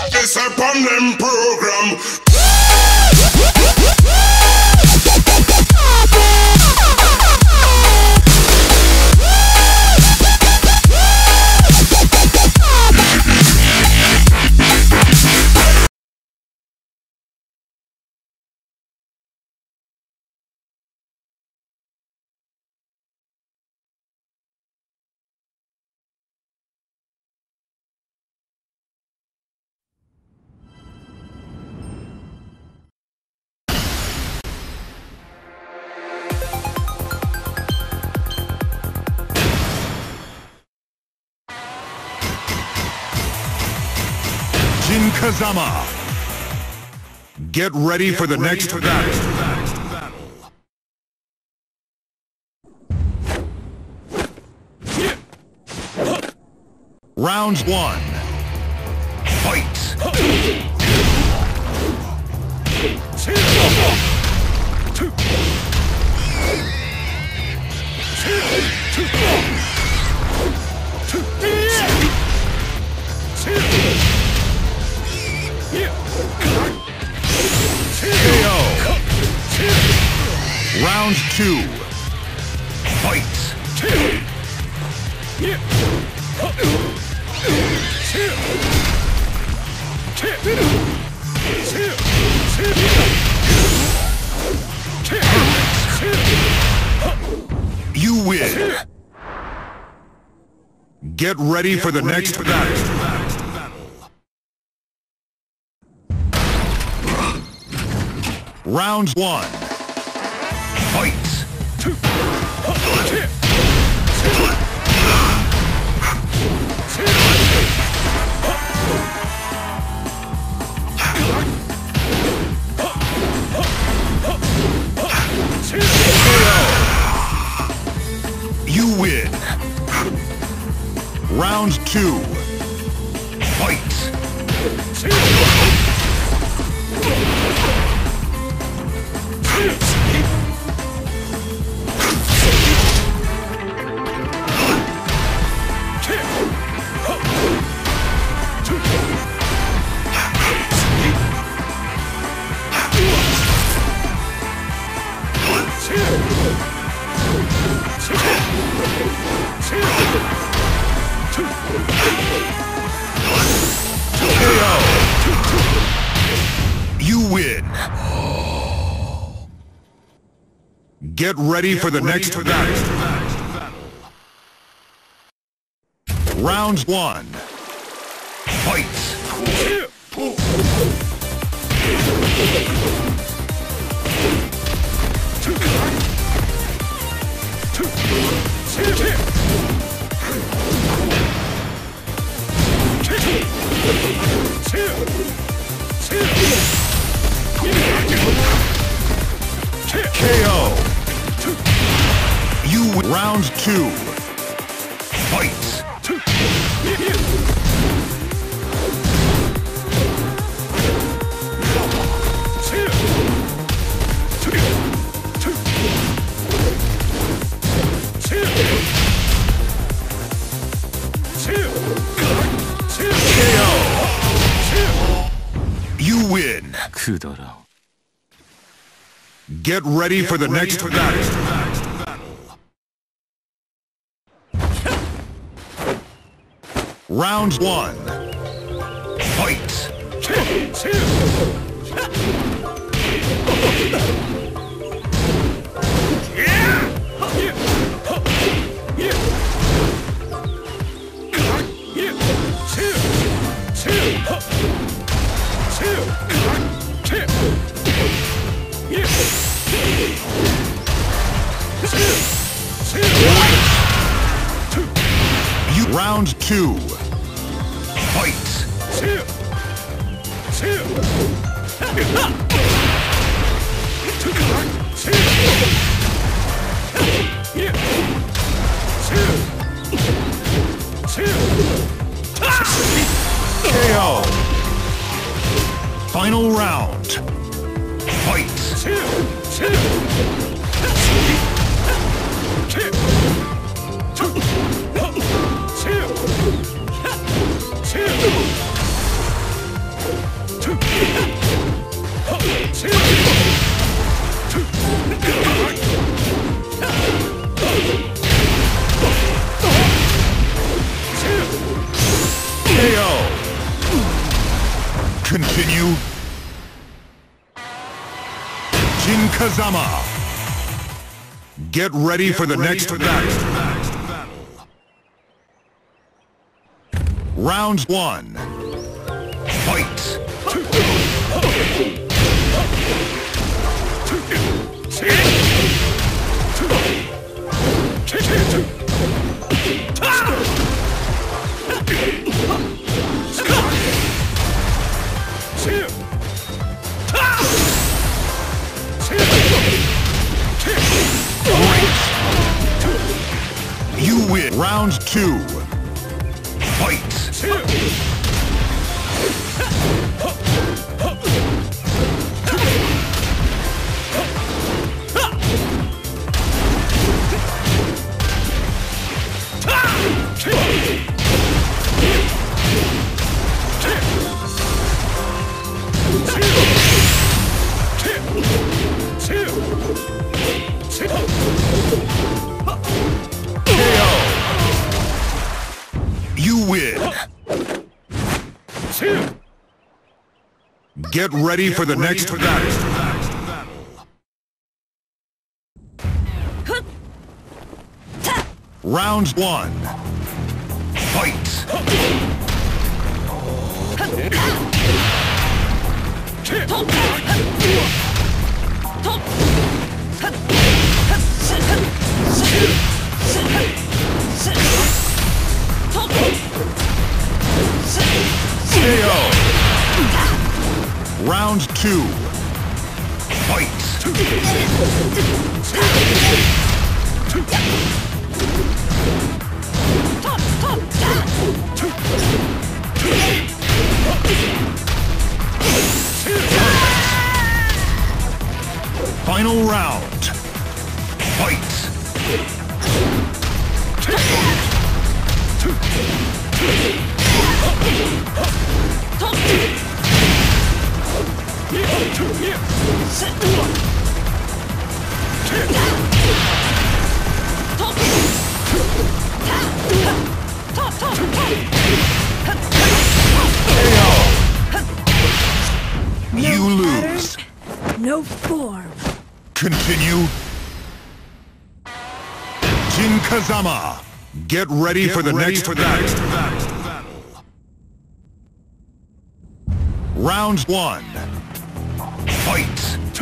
This upon them program. Jin Kazama. Get ready for the next battle. Round 1. Fight! KO. Round 2. Fight. You win. Get ready for the next battle. Round 1. Fight! You win. Round 2. Fight! You win. Get ready for the next battle. Round 1. Fight. KO. You win. Round 2. Fight. You win. Get ready for the next battle. Round 1. Fight. Round 2. Fight. KO. Final round. Fight. KO. Continue. Jin Kazama. Get ready for the next battle. Round 1. Fight. You win. Round 2. Fight. You win. Get ready for the next battle. Round 1. Fight. KO. Round 2. Fight. Final round. Fight. You lose. No form. Continue. Jin Kazama. Get ready for the next battle. Round 1. Fight.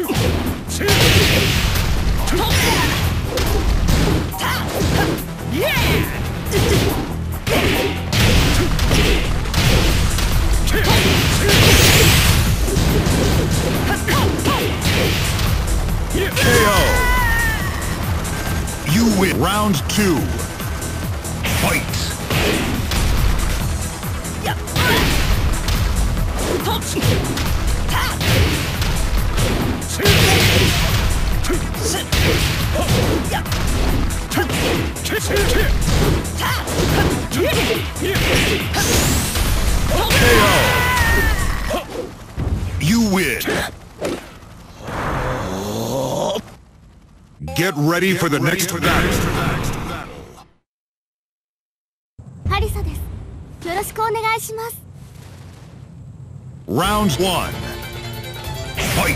KO. You win. Round 2. Fight. KO. You win. Get ready for the next battle. ハリサです。よろしくお願いします。 Round 1. Fight.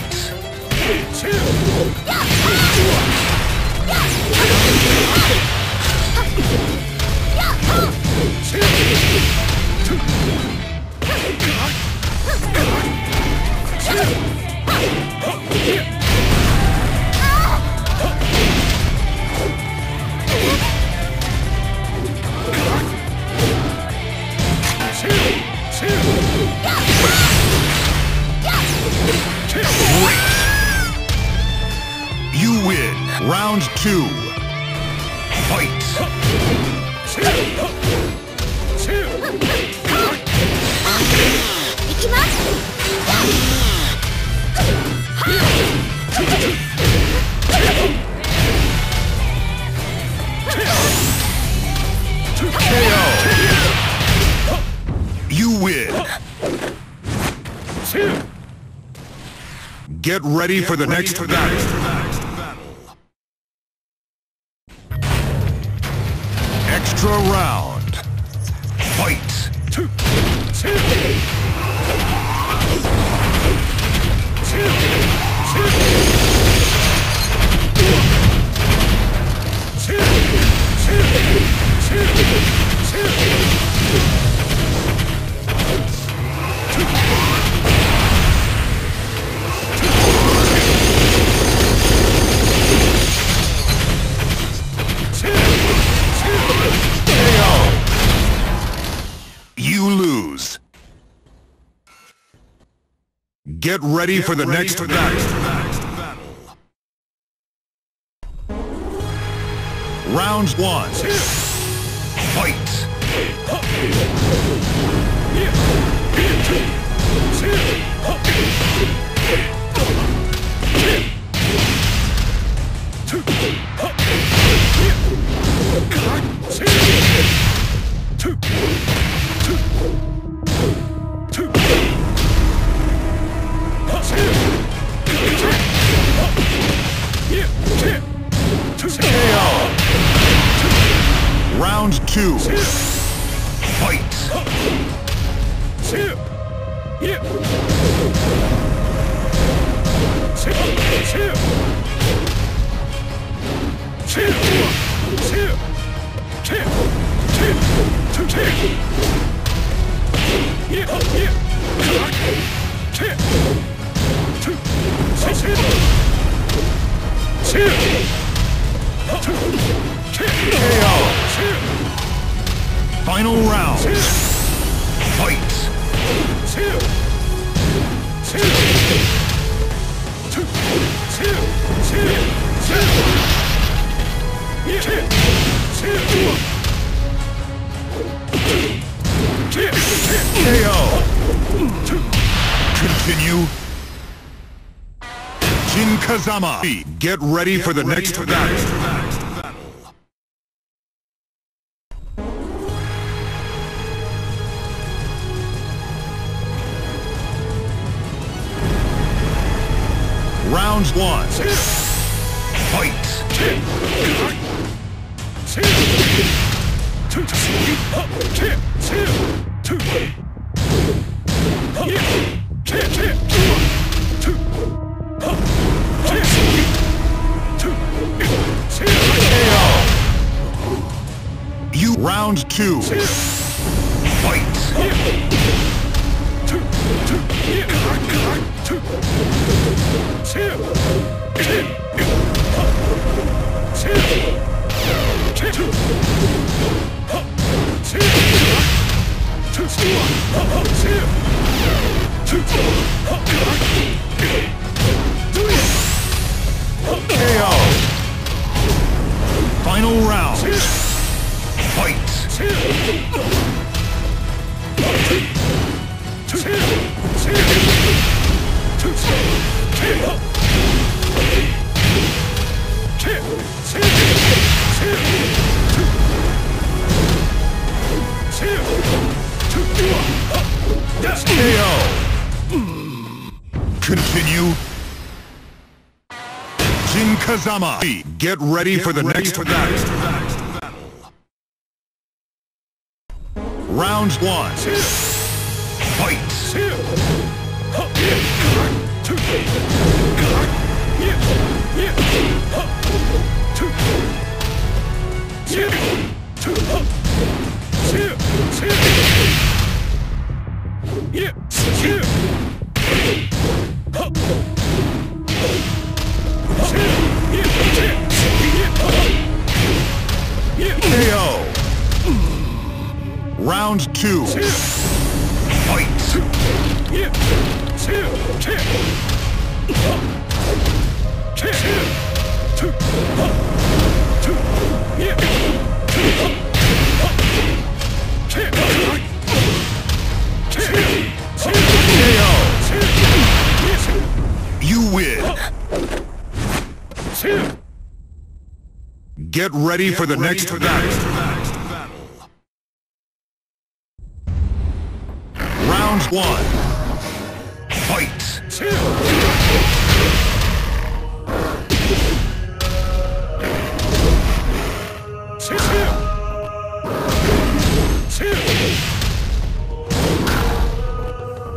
You win. Round 2. Fight. KO. You win. Get ready for the next battle. Extra round. Fight. You lose. Get ready for the next battle. Round 1. Fight. Round 2. Fight. Final round. Fight. KO. Continue. Jin Kazama. Get ready for the next battle. Round 1. Fight. You round 2. Fight. KO. Final round. Fight. KO. Continue. Jin Kazama. Get ready for the next battle. Round 1. Fight. KO. Round 2. Fight. You win. Get ready for the next battle. Round 1. Fight.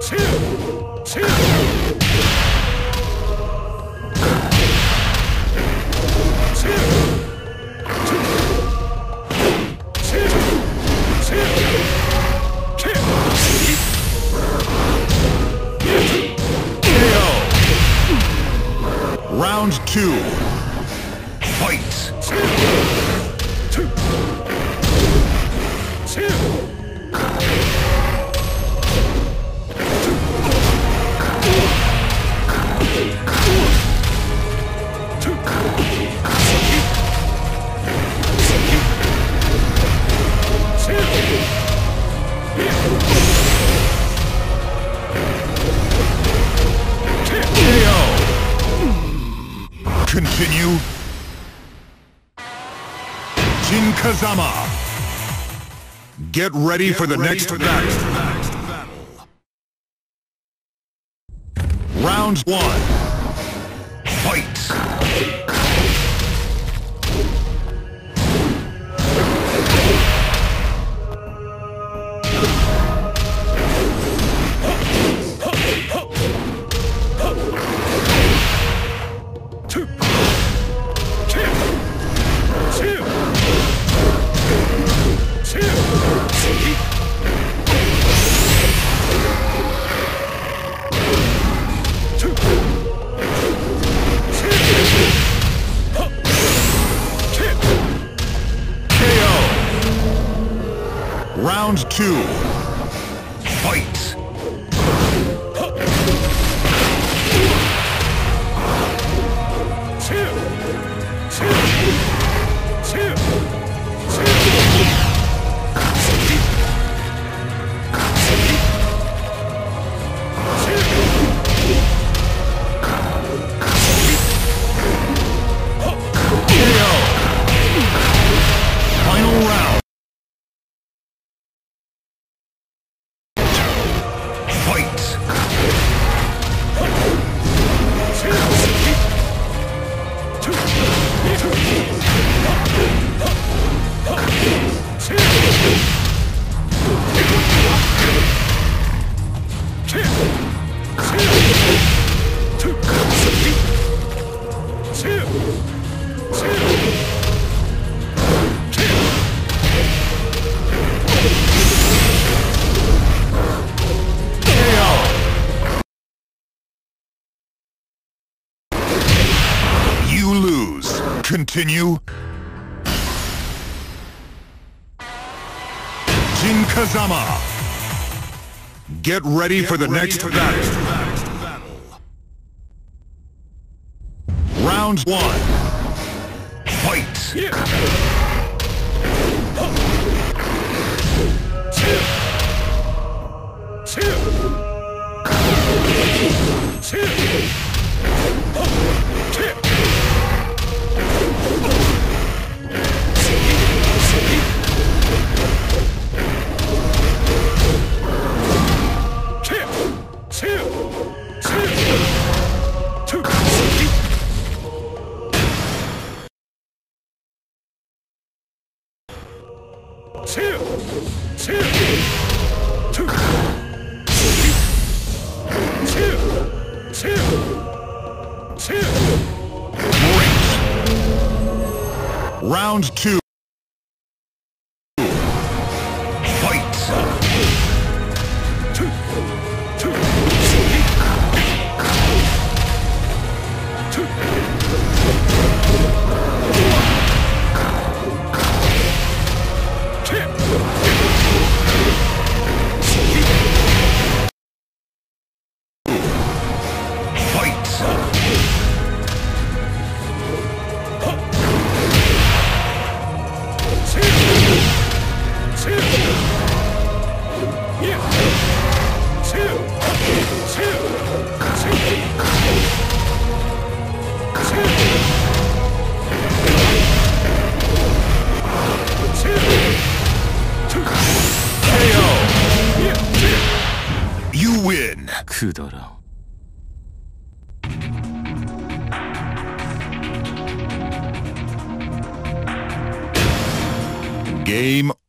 Round 2. Fight! Continue. Jin Kazama. Get ready for the next battle. Round 1. Fight. Round 2. Fight! Final round. You lose. Continue. Jin Kazama. Get ready for the next battle. Round 1. Fight. Round 2. Fight! You win. 그더러. Game